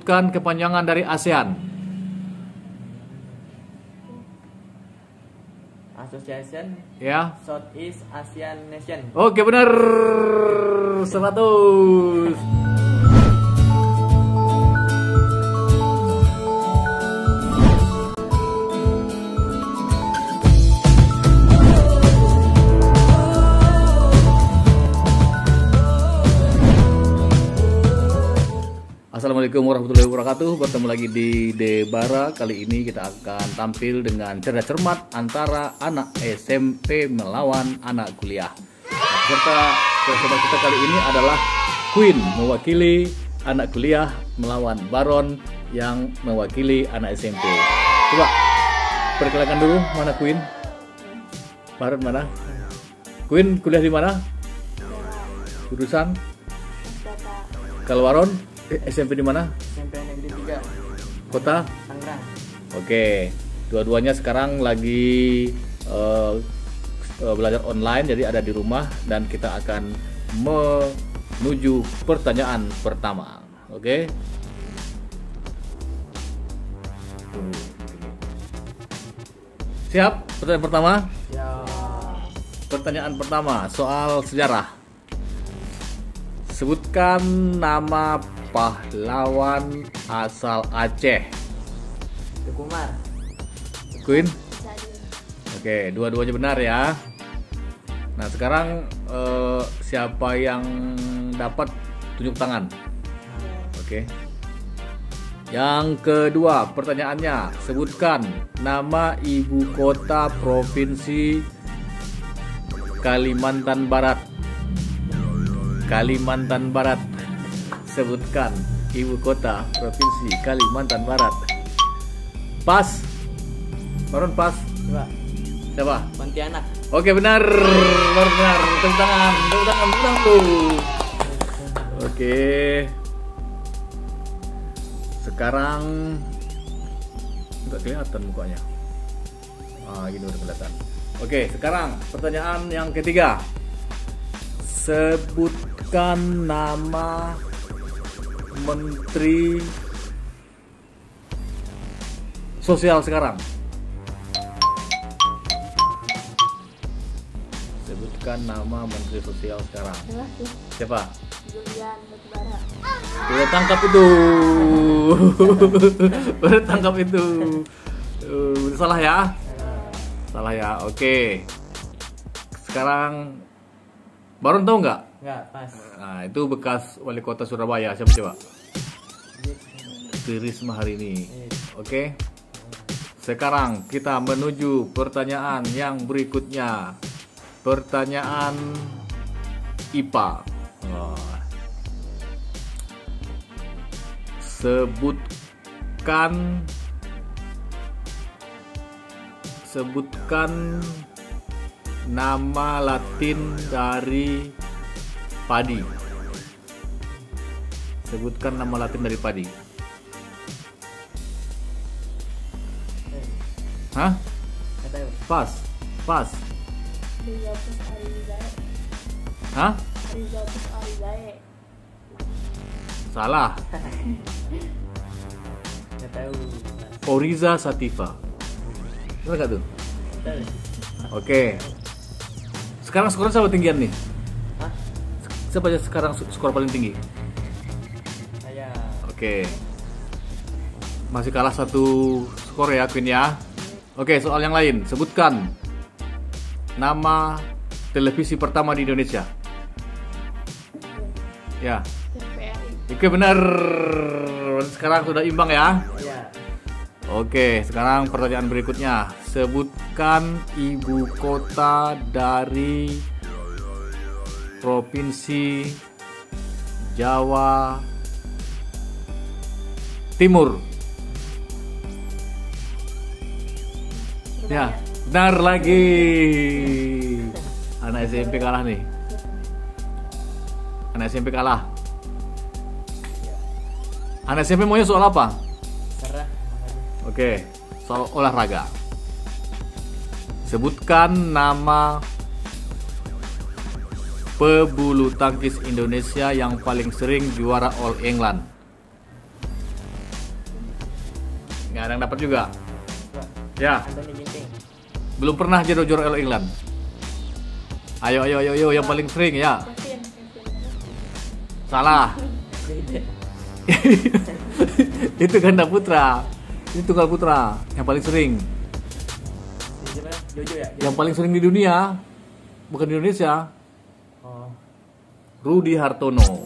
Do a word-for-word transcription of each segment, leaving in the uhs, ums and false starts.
Sebutkan kepanjangan dari ASEAN. Association Ya. Southeast Asian Nation. Oke, benar. seratus. Assalamualaikum warahmatullahi wabarakatuh. Bertemu lagi di Debara. Kali ini kita akan tampil dengan cerdas cermat antara anak S M P melawan anak kuliah. Nah, peserta peserta kita kali ini adalah Queen mewakili anak kuliah melawan Baron yang mewakili anak S M P. Coba perkenalkan dulu, mana Queen? Baron mana? Queen kuliah di mana? Jurusan? Kalau Baron S M P di mana? S M P Negeri tiga. Kota? Tangerang. Oke, dua-duanya sekarang lagi uh, uh, belajar online, jadi ada di rumah dan kita akan menuju pertanyaan pertama. Oke. Siap? Pertanyaan pertama? Ya. Pertanyaan pertama soal sejarah. Sebutkan nama pahlawan asal Aceh. Tukumar. Queen? Oke, dua-duanya benar ya. Nah, sekarang eh, siapa yang dapat tunjuk tangan? Oke. Yang kedua, pertanyaannya, sebutkan nama ibu kota provinsi Kalimantan Barat. Kalimantan Barat. Sebutkan ibu kota provinsi Kalimantan Barat. Pas. Baron pas. Coba. Siapa? Pontianak. Oke, benar. Benar benar. Tepuk tangan. Tepuk tangan ulang tuh. Oke. Sekarang enggak kelihatan mukanya. Ah, gini udah kelihatan. Oke, sekarang pertanyaan yang ketiga. Sebutkan nama Menteri Sosial sekarang. Sebutkan nama Menteri Sosial sekarang. Siapa? Julian Batubara. Udah tangkap itu. Udah tangkap itu. Uh, salah ya? Salah ya. Oke. Sekarang Baron tahu nggak? Enggak, pas. Nah, itu bekas wali kota Surabaya. Siapa coba? Tri Risma hari ini. Oke. Sekarang kita menuju pertanyaan yang berikutnya. Pertanyaan I P A. Oh. Sebutkan Sebutkan nama Latin dari padi. Sebutkan nama Latin dari padi. Hah? Enggak tahu. Pas. Pas. Rizotus Arizae. Hah? Rizotus Arizae. Salah. Enggak tahu. Oriza Sativa. Benar gak tuh? Tahu. Oke. Sekarang skornya siapa tinggian nih? Hah? Siapa aja sekarang skor paling tinggi? Saya. Oke. Masih kalah satu skor ya, Queen ya. Oke, soal yang lain. Sebutkan nama televisi pertama di Indonesia. Ya. T V R I. Oke, benar. Sekarang sudah imbang ya. Ya. Oke, sekarang pertanyaan berikutnya. Sebutkan ibu kota dari Provinsi Jawa Timur. Ya, benar lagi. Anak S M P kalah nih. Anak S M P kalah. Anak S M P maunya soal apa? Serah. Oke, soal olahraga. Sebutkan nama pebulu tangkis Indonesia yang paling sering juara All England. Nggak ada yang dapat juga. Coba. Ya, Anthony Ginting. belum pernah jadi juara All England. Ayo, ayo, ayo, ayo, yang paling sering ya. Kevin, Kevin. Salah. Itu ganda putra. Ini tunggal putra yang paling sering. Siapa? Jojo ya? Yang paling sering di dunia, bukan di Indonesia. Oh. Rudi Hartono.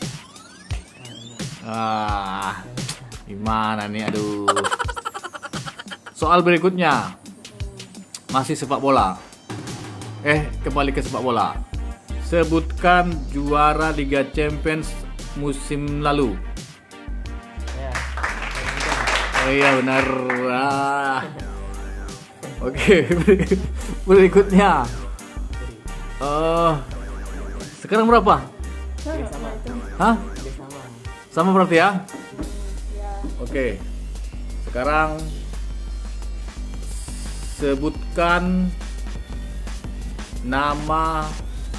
Ah, gimana nih, aduh. Soal berikutnya masih sepak bola. Eh, kembali ke sepak bola. Sebutkan juara Liga Champions musim lalu. Ya. Oh iya benar. Ah. Oke, berikutnya. Eh, sekarang berapa? Sama, sama. itu. Hah? Dia sama. Sama berarti ya? Ya. Oke. Sekarang sebutkan nama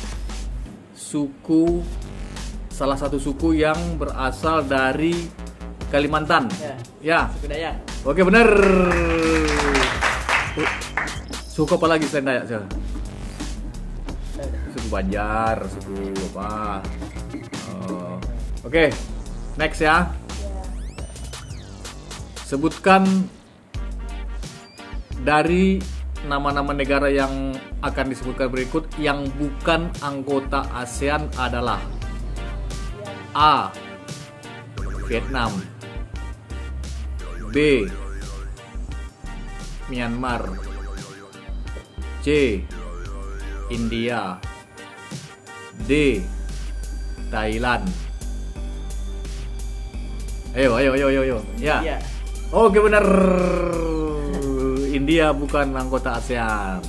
suku, salah satu suku yang berasal dari Kalimantan. Ya. Ya. Suku Dayak. Oke, bener. Suku apa lagi selain Dayak? Sel? Suku Banjar, suku apa? Oh. Oke, next ya. Ya. Sebutkan dari nama-nama negara yang akan disebutkan berikut yang bukan anggota ASEAN adalah A. Vietnam, B. Myanmar, C. India, D. Thailand. Ayo, ayo, ayo, ayo, ayo. Ya. Iya. Oke, benar. India bukan anggota ASEAN.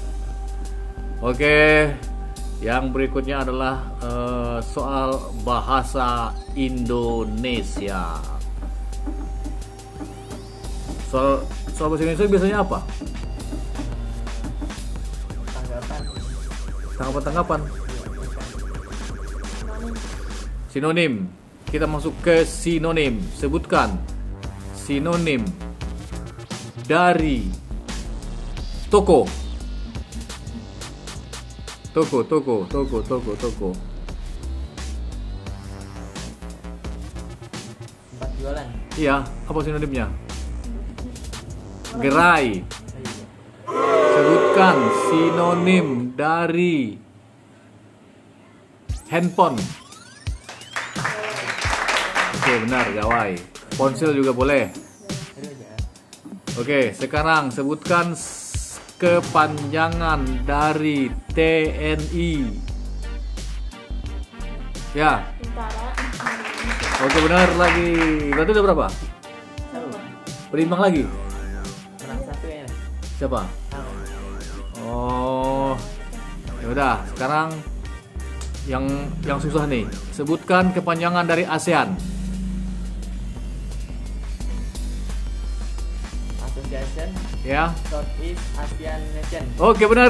Oke. Yang berikutnya adalah eh, soal bahasa Indonesia. Soal soal bahasa Indonesia biasanya apa? Tanggapan. Tanggapan-tanggapan. Sinonim. Sinonim. Kita masuk ke sinonim. Sebutkan sinonim dari toko. Toko, toko, toko, toko, toko. Tempat jualan. Iya, apa sinonimnya? Gerai. Sebutkan sinonim dari handphone. Oke, benar, gawai. Ponsel juga boleh. Itu aja. Oke, sekarang sebutkan s- kepanjangan dari T N I. Ya, Tentara Indonesia. oke benar lagi. Berarti udah berapa? Sama. Berimbang lagi. Menang satu ya. Siapa? Sama. Oh, ya udah. Sekarang yang yang susah nih. Sebutkan kepanjangan dari ASEAN. Association Ya. Southeast Asian Nation. Oke benar.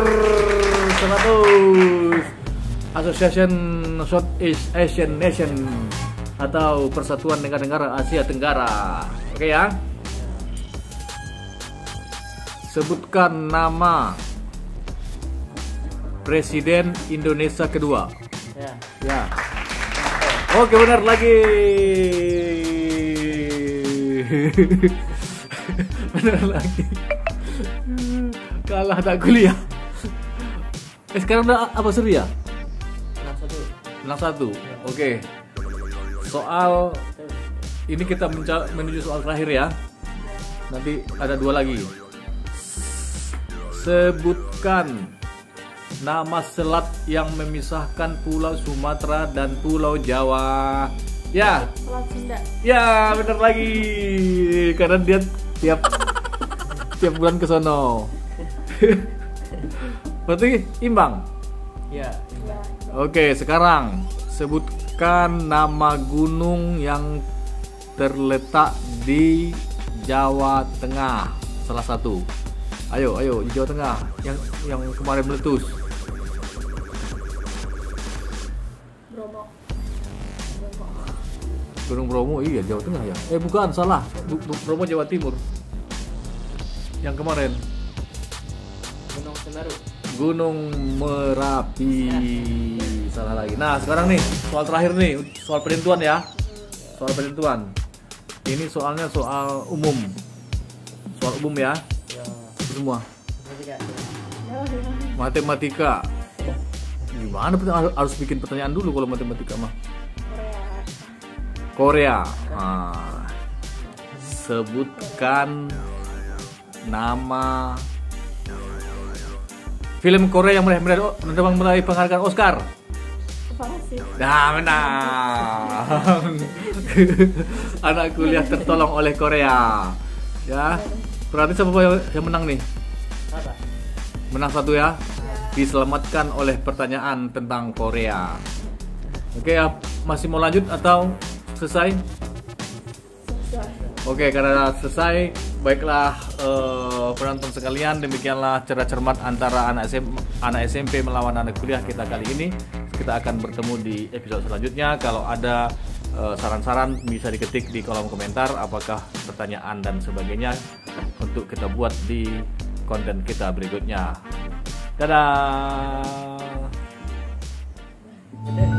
seratus. Association Southeast Asian Nation atau Persatuan Negara-Negara Asia Tenggara. Oke ya. Sebutkan nama Presiden Indonesia kedua. Ya. Ya. Oke benar lagi. Benar lagi. Kalah tak kuliah. Eh sekarang udah apa seri ya? Menang satu. Menang satu. Oke. Soal ini kita menca- menuju soal terakhir ya. Nanti ada dua lagi. Sebutkan nama selat yang memisahkan Pulau Sumatera dan Pulau Jawa. Ya, Selat Sunda. ya benar lagi. Karena dia tiap tiap bulan ke sono. Berarti imbang. Ya. Ya. Oke, sekarang sebutkan nama gunung yang terletak di Jawa Tengah. Salah satu. Ayo, ayo di Jawa Tengah yang yang kemarin meletus. Bromo. Bromo. Gunung Bromo, iya Jawa Tengah ya. Eh bukan, salah. Bu- Bu- Bromo Jawa Timur. Yang kemarin Gunung Semeru. Gunung Merapi. Salah lagi. Nah, sekarang nih soal terakhir nih, soal penentuan ya. Soal penentuan. Ini soalnya soal umum. Soal umum ya, Ya. semua. Matematika. Ya, ya. Matematika. Gimana pertanyaan- harus bikin pertanyaan dulu kalau matematika mah. Korea. Korea. Ah. Sebutkan nama film Korea yang meraih meraih meraih penghargaan Oscar. Apa sih? Nah, menang. Anak kuliah tertolong oleh Korea. Ya. Berarti siapa yang yang menang nih? Apa? Menang satu ya. Diselamatkan oleh pertanyaan tentang Korea. Oke ya, masih mau lanjut atau selesai? Selesai. Oke, karena selesai, baiklah eh, penonton sekalian, demikianlah cerdas cermat antara anak S M, anak S M P melawan anak kuliah kita kali ini. Kita akan bertemu di episode selanjutnya. Kalau ada eh, saran-saran bisa diketik di kolom komentar apakah pertanyaan dan sebagainya untuk kita buat di konten kita berikutnya. Dadah.